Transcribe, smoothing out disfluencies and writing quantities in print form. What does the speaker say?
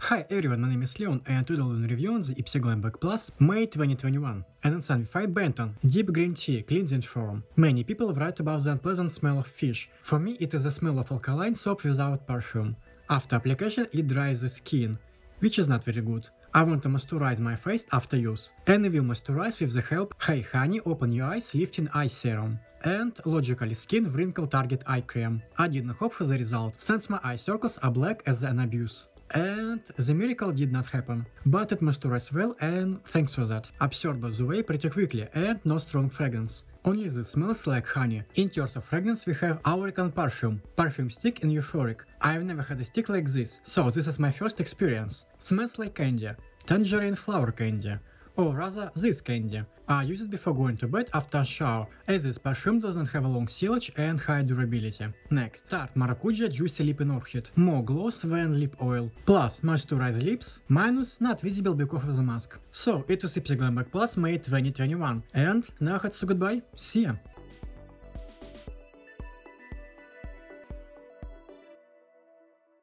Hi everyone, my name is Leon and today we'll review the Ipsy Glam Back Plus May 2021. And inside we find Benton Deep Green Tea Cleansing Foam. Many people write about the unpleasant smell of fish. For me it is the smell of alkaline soap without perfume. After application it dries the skin, which is not very good. I want to moisturize my face after use. And I will moisturize with the help Hey Honey Open Your Eyes Lifting Eye Serum and Logically Skin Wrinkle Target Eye Cream. I didn't hope for the result, since my eye circles are black as an abuse. And the miracle did not happen, but it moisturized well and thanks for that. Absorbed the way pretty quickly and no strong fragrance. Only this smells like honey. In terms of fragrance we have Auricon Perfume Stick in Euphoric. I've never had a stick like this, so this is my first experience. Smells like candy. Tangerine flower candy. Or rather, this candy. I use it before going to bed after a shower, as this perfume doesn't have a long sillage and high durability. Next, Tarte Maracuja Juicy Lip in Orchid. More gloss than lip oil. Plus, moisturize lips, minus not visible because of the mask. So, it was Ipsy Glam Back Plus May 2021. And now let's say goodbye. See ya!